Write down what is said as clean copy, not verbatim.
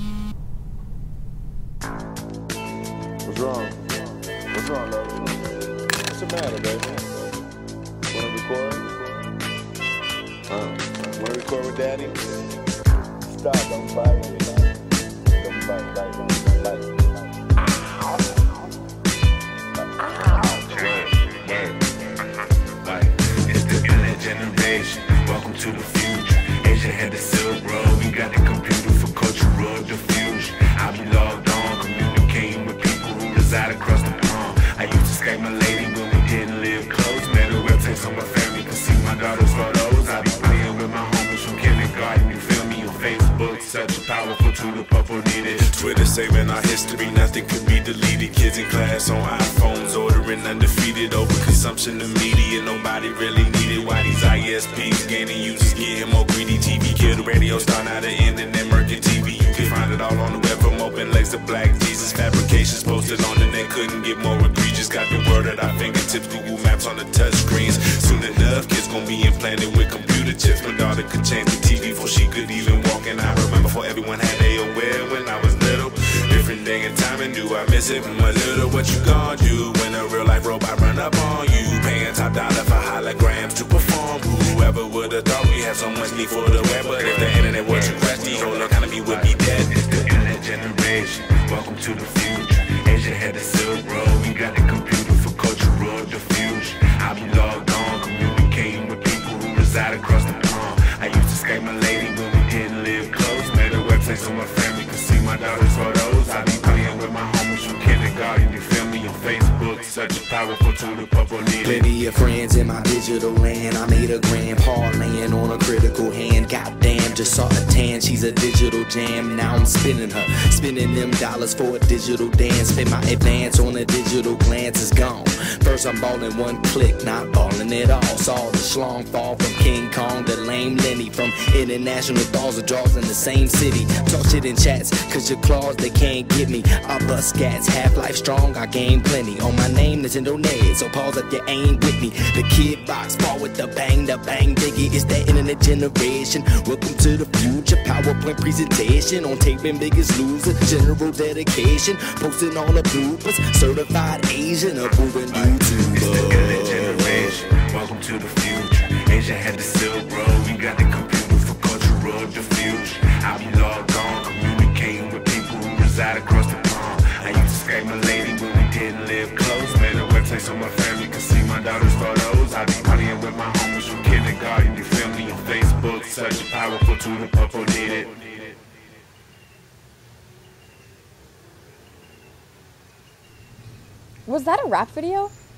What's wrong? What's wrong, love? What's the matter, baby? Wanna record? Wanna record with Daddy? Stop, don't fight. Don't fight, don't fight. It's the internet generation. Welcome to the future. Asia had the Silk Road. We got the computer for cultural diffusion. I be logged on, communicating with people who reside across the pond. I used to Skype my lady when we didn't live close. Met her websites on my family could see my daughter's photos. I be playing with my homies from kindergarten. You feel me on Facebook? Such a powerful tool the purple needed. Twitter saving our history. Nothing could be deleted. Kids in class on iPhones ordering undefeated. Overconsumption of media. Nobody really needed. Why these ISPs gaining users getting more greedy? TV kill the radio star, now the internet murking TV. You can find it all on the web from open legs to black Jesus. Fabrications posted on the net couldn't get more egregious. Got the word at our fingertips. Google Maps on the touch screens. Soon enough, kids gon' be implanted with computer chips. My daughter could change the TV before she could even walk. And I remember before everyone had AOL when I was little. Different day and time, and do I miss it from a little? What you gon' do when a real life robot run up on you? Paying top dollar for holograms to perform. Whoever would've thought we had so much need for the web? But if the internet was to crash, the whole economy would be dead. It's the internet generation. Welcome to the future. Asia had the Silk Road. We got the computer for cultural diffusion. I be logged on, communicating with people who reside across the pond. I used to Skype my lady when we didn't live close. Met her website so my family could see my daughter's photos. I be playing with my homies from kindergarten. You feel me on Facebook? Such a powerful tool the purple needed. Plenty of friends in my digital land. I made a grandpa laying on a critical hand. Goddamn, just saw a tan. She's a digital jam. Now I'm spinning her, spending them dollars for a digital dance. Spend my advance on a digital glance, is gone. First I'm balling one click, not balling at all. Saw the schlong fall from King Kong to lame Lenny. From international dolls and draws in the same city. Talk shit in chats, cause your claws they can't get me. I bust scats, half-life strong, I gain plenty. On my name, Nintendo Ned, so pause if you ain't with me. The kid box fall with the bang biggie. It's that internet generation. Welcome to the future. PowerPoint presentation on taping Biggest Loser. General dedication, posting all the bloopers. Certified Asian, approving YouTuber. It's the internet generation. Welcome to the future. Asia had the Silk Road. We got the computer for cultural diffusion. I be logged on, communicating with people who reside across the pond. I used to Skype my lady when we didn't live close. Made a website so my family could see my daughter's photos. I be playing with my homies from kindergarten. You feel me on Facebook? Such a powerful tool the purple needed. Was that a rap video?